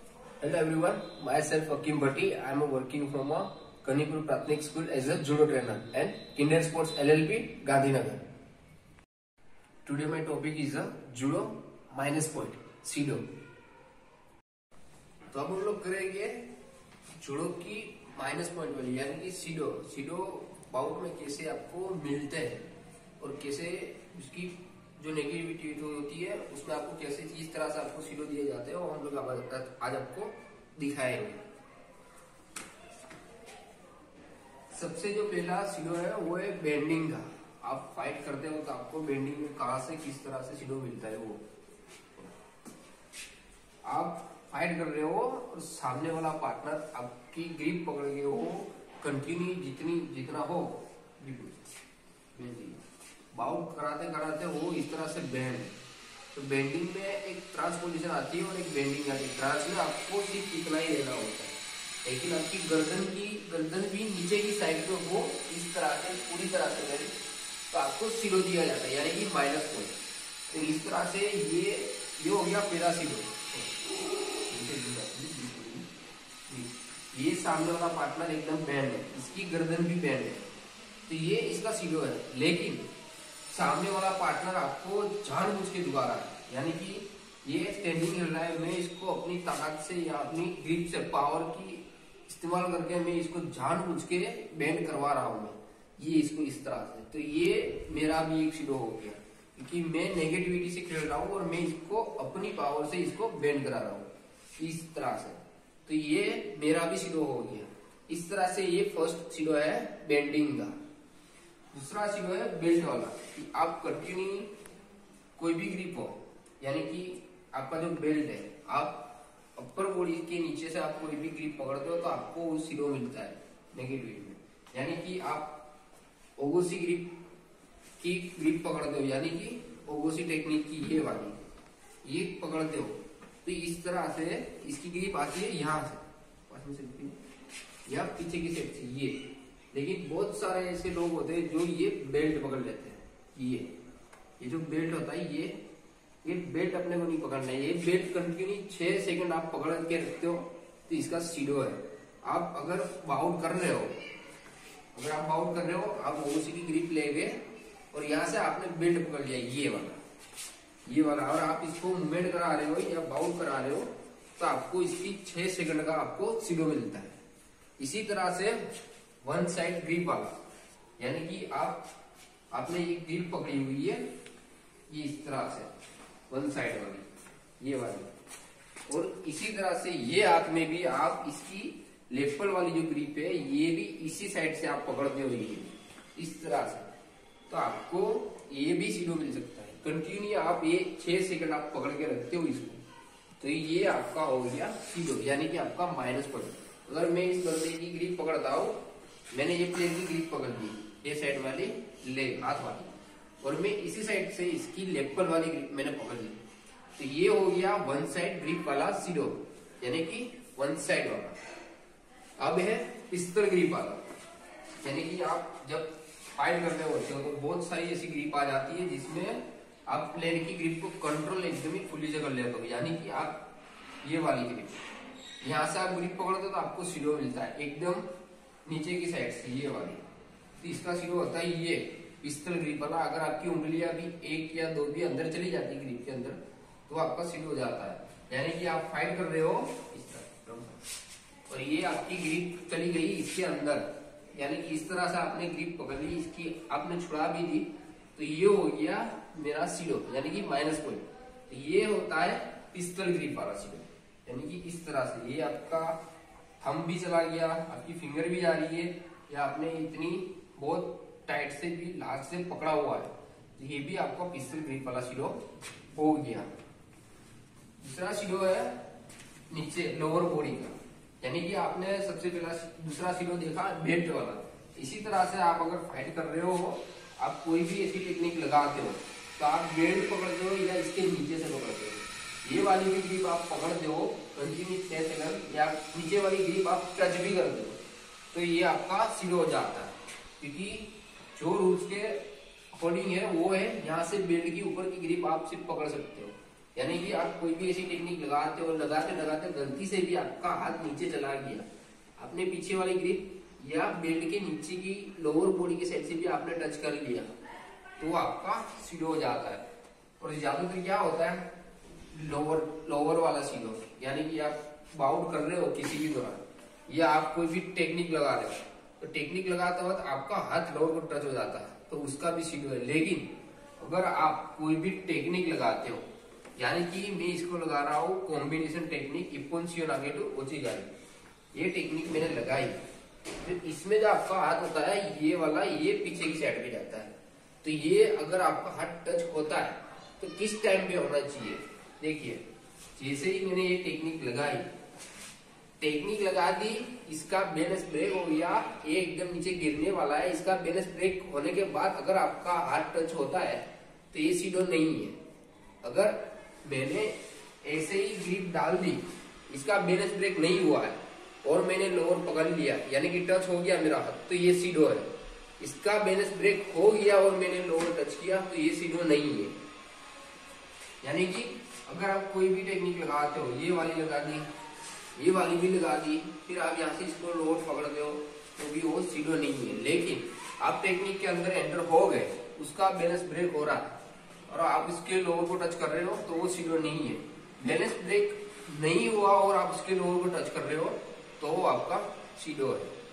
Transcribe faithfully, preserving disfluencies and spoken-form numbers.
Hello everyone, myself Akim Bhatti. I am working from a Kanipur Prathmik School as a judo trainer and Kinder Sports L L P, Gandhinagar. Today my topic is a judo minus point, सीडो. तो अब हम लोग करेंगे जुडो की minus point वाली यानी कि सीडो. सीडो बाउट में कैसे आपको मिलते हैं और कैसे उसकी जो नेगेटिविटी होती है उसमें आपको कैसे इस तरह से आपको सीडो दिए जाते हैं और हम लोग आज आपको दिखाएंगे. सबसे जो पहला सीडो है वो है बेंडिंग का. आप फाइट करते हो तो आपको बेंडिंग में कहां से किस तरह से सीडो मिलता है. वो आप फाइट कर रहे हो और सामने वाला पार्टनर आपकी ग्रिप पकड़ के हो कंटिन्यू जितनी जितना हो बाउट कराते कराते वो इस तरह से बेंड. तो बेंडिंग में एक ट्रांस पोजीशन आती है और एक बेंडिंग आती है. ट्रांस में आपको सिर्फ इतना ही रहना होता है, लेकिन आपकी गर्दन की गर्दन भी नीचे की साइड पे हो इस तरह से पूरी तरह से बेंड तो आपको सीडो दिया जाता है यानी कि माइनस पॉइंट. तो इस तरह से ये ये हो गया पहला सीडो. ये सामने वाला पार्टनर एकदम बेंड है, इसकी गर्दन भी बेंड है, तो ये इसका सीडो है. लेकिन सामने वाला पार्टनर आपको जानबूझ के दुआ रहा है यानी कि ये स्टैंडिंग हिल रहा है, मैं इसको अपनी ताकत से या अपनी ग्रिप से पावर की इस्तेमाल करके मैं इसको जानबूझ के बेंड करवा रहा हूं मैं ये इसको इस तरह से. तो ये मेरा भी एक सीडो हो गया क्योंकि मैं नेगेटिविटी से खेल रहा हूं और मैं इसको अपनी पावर से इसको बेंड करा रहा हूं इस तरह से. तो ये मेरा भी सीडो हो गया. इस तरह से ये फर्स्ट सीडो है बेंडिंग का. दूसरा सीडो है बेल्ट वाला कि आप कंटिन्यू कोई भी ग्रिप हो यानी कि आपका जो बेल्ट है आप अपर बॉडी के नीचे से आप कोई भी ग्रिप पकड़ते हो तो आपको वो सीडो मिलता है नेगेटिविटी में. यानी कि आप ओगोसी ग्रिप की ग्रिप पकड़ते हो यानी कि ओगोसी टेक्निक की ये वाली ये पकड़ते हो तो इस तरह से इसकी ग्रिप आती है यहाँ से या पीछे की साइड से ये. लेकिन बहुत सारे ऐसे लोग होते हैं जो ये बेल्ट पकड़ लेते हैं. ये ये जो बेल्ट होता है ये ये बेल्ट अपने को नहीं पकड़ना है. ये बेल्ट कंटिन्यू छह सेकंड आप पकड़ के रखते हो तो इसका सीडो है. आप अगर बाउट कर रहे हो अगर आप बाउट कर रहे हो आप ओसी की ग्रिप लेंगे और यहाँ से आपने बेल्ट पकड़ लिया ये वाला ये वाला और आप इसको मूवमेंट करा रहे हो या बाउट करा रहे हो तो आपको इसकी छह सेकंड का आपको सीडो मिलता है. इसी तरह से वन साइड ग्रिप वाला यानी कि आप आपने ये ग्रिप पकड़ी हुई है ये इस तरह से वन साइड वाली ये वाली और इसी तरह से ये हाथ में भी आप इसकी लेफ्ट वाली जो ग्रिप है ये भी इसी साइड से आप पकड़ते हो ये इस तरह से तो आपको ये भी सीडो मिल सकता है. कंटिन्यू आप ये छह सेकंड आप पकड़ के रखते हो इसको तो ये आपका हो गया सीडो यानी कि आपका माइनस पॉइंट. अगर मैं इस बंदे की ग्रिप पकड़ता हूं मैंने ये प्लेयर की ग्रिप पकड़ ली ये साइड वाली ले हाथ वाली और मैं इसी साइड से इसकी लेफ्ट वाली ग्रिप मैंने पकड़ ली तो ये हो गया वन साइड ग्रिप वाला सीडो यानी कि वन साइड वाला. अब है पिस्तल ग्रिप वाला यानी कि आप जब फाइट करते होते हो तो बहुत सारी ऐसी ग्रिप आ जाती है जिसमें आप प्लेयर की ग्रिप को कंट्रोल एकदम ही फुली से कर लेते हो यानी कि आप ये वाली ग्रिप यहाँ से आप ग्रिप पकड़ते हो तो आपको सीडो मिलता है एकदम नीचे की साइड से ये वाली. तो इसका सीडो होता है ये पिस्तल ग्रिप वाला. अगर आपकी उंगलियां भी एक या दो भी अंदर चली जाती है ग्रिप के अंदर तो आपका सीडो हो जाता है यानी कि आप फाइट कर रहे हो इस तरह और ये आपकी ग्रिप चली गई इसके अंदर यानी कि इस तरह से आपने ग्रिप पकड़ ली इसकी आपने छुड़ा भी दी तो ये हो गया मेरा सीडो यानी कि माइनस पॉइंट. तो ये होता है पिस्तल ग्रिप वाला सीडो यानी कि इस तरह से ये आपका थंब भी चला गया आपकी फिंगर भी जा रही है या आपने इतनी बहुत टाइट से भी लास्ट से पकड़ा हुआ है तो ये भी आपका पिस्तल ग्रिप वाला सीडो हो गया. दूसरा सीडो है नीचे लोअर बॉडी का यानी कि आपने सबसे पहला दूसरा सीडो देखा बेल्ट वाला. इसी तरह से आप अगर फाइट कर रहे हो आप कोई भी ऐसी टेक्निक लगाते हो तो आप बेल्ट पकड़ते हो या इसके नीचे से पकड़ते हो. ये वाली भी ग्रिप आप पकड़ते हो कंटिन्यू छह सेकंड या नीचे वाली ग्रिप आप टच भी करते हो तो ये आपका सीडो हो जाता है क्योंकि जो रूल्स के अकॉर्डिंग है वो है यहाँ से बेल्ट की ऊपर की ग्रिप आप सिर्फ पकड़ सकते हो यानी कि आप कोई भी ऐसी टेक्निक लगाते हो, लगाते लगाते गलती से भी आपका हाथ नीचे चला गया, आपने पीछे वाली ग्रिप या बेल्ट के नीचे की लोअर बॉडी के साइड से भी आपने टच कर लिया तो आपका सीडो हो जाता है। और ज्यादातर क्या होता है, लोअर लोअर वाला सीडो, यानी कि आप बाउंड कर रहे हो किसी भी दौरान या आप कोई भी टेक्निक लगा रहे हो तो टेक्निक लगाते वक्त आपका हाथ लोअर को टच हो जाता है तो उसका भी सीडो है। लेकिन अगर आप कोई भी टेक्निक लगाते हो, यानी कि मैं इसको लगा रहा हूँ कॉम्बिनेशन टेक्निक इप्पोन शियो नागेटो ओचिगारी, ये टेक्निक मैंने लगाई तो इसमें जो आपका हाथ होता है ये वाला, ये पीछे की साइड पे जाता है। तो ये अगर आपका हाथ टच होता है तो किस टाइम पे होना चाहिए, देखिए जैसे ही मैंने ये टेक्निक लगाई, टेक्निक लगा दी, इसका बैलेंस ब्रेक हो गया, ये एकदम नीचे गिरने वाला है, इसका बैलेंस ब्रेक होने के बाद अगर आपका हाथ टच होता है तो ये सीडो नहीं है। अगर मैंने ऐसे ही ग्रिप डाल दी, इसका बैलेंस ब्रेक नहीं हुआ है और मैंने लोअर पकड़ लिया यानी कि टच हो गया मेरा हाथ, तो ये सीडो है। इसका बैलेंस ब्रेक हो गया और मैंने लोअर टच किया तो ये सीडो नहीं है। यानी कि अगर आप कोई भी टेक्निक लगाते हो, ये वाली लगा दी, ये वाली भी लगा दी, फिर आप यहाँ से इसको लोअर पकड़ते हो तो भी वो सीडो नहीं है। लेकिन आप टेक्निक के अंदर एंटर हो गए, उसका बैलेंस ब्रेक हो रहा है और आप इसके लोअर को टच कर रहे हो तो वो सीडो नहीं है। बैलेंस ब्रेक नहीं हुआ और आप इसके लोअर को टच कर रहे हो तो वो आपका सीडो है।